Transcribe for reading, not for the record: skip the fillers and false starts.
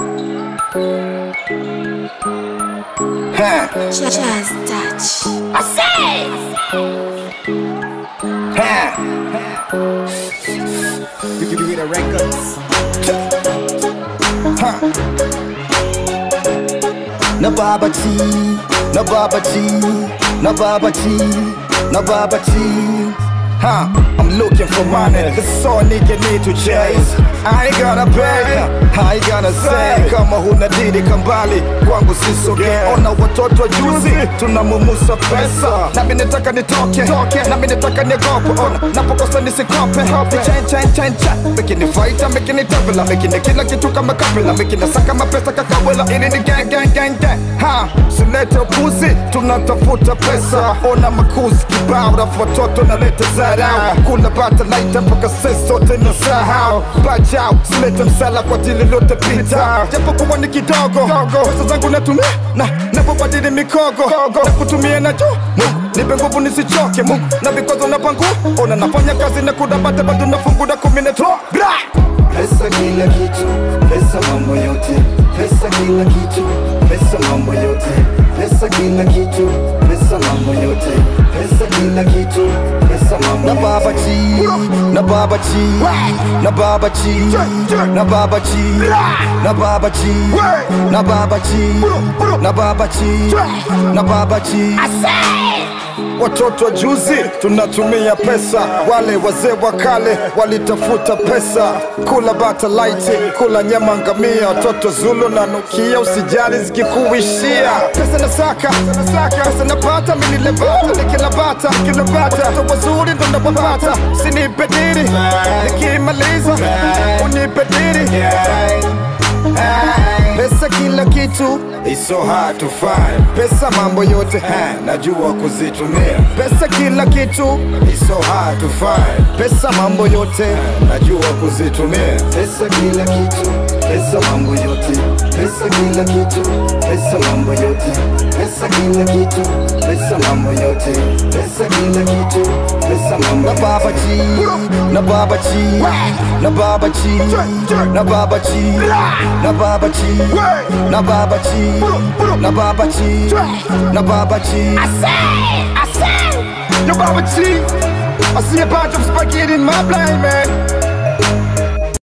Just touch. I say. You hear the records? Na baba T, na baba T, na baba T, na baba T. I'm looking for money, that's all nigga need to chase. I ain't gonna pay, I ain't gonna say. Kama huna didi kambali, kwangu sisoge. Ona watoto wa juzi, tunamumusa pesa. Na mimi nataka nitoke, na mimi nataka niogope. Ona, napokosa nisikope. Chain, mekini fighter, mekini tabela. Mekini kila kitu kama kapela. Mekini saka mapesa kakawela. Ili ni gang. Silete upuzi, tunatafuta pesa. Ona makuzi kibao, rafu watoto na leta zarau. Kula bata laita mpaka sisi sote na sahau. Bajau, silete msala kwa tili lote pita. Japo kuwa ni kidogo, pesa zangu natumia napobadili mikogo. Na kutumia na juu, nipe nguvu nisichoke. Na vikwazo na pangu, ona nafanya kazi na kudabata bado nafungu na kuminetro. Pesa kila kitu, pesa mambo yote. Pesa kila kitu, pesa mambo yote. Pesa kila kitu, pesa mambo yote. Pesa kila kitu, pesa mambo yote. Na baba T, na baba T, na baba T, na baba T, na baba T, na baba T, na baba T, na baba T. Watoto wa juzi tunatumia pesa, wale wazee wa kale walitafuta pesa. Kula bata laiti, kula nyama ngamia. Watoto Zulu na nukia, usijali zikikuishia. Pesa nasaka, pesa napata, mimi nilebata. Nikilabata, watoto wazuri ndo napapata. Sinipe diri, nikimaliza unipe diri. Pesa kila kitu, It's so hard to find. pesa mambo yote. Najua kuzitumia. Pesa kila kitu, It's so hard to find. pesa mambo yote. Najua kuzitumia. Pesa kila kitu, pesa mambo yote. Pesa kila kitu, pesa mambo yote. Pesa kila kitu, pesa mambo yote. Pesa kila kitu, pesa mambo yote. Na baba T, na baba T, na baba T, na baba T, na baba T, na baba T, na baba T, na baba T. I say. Yo, Baba T, I see a bunch of spaghetti in my blind man.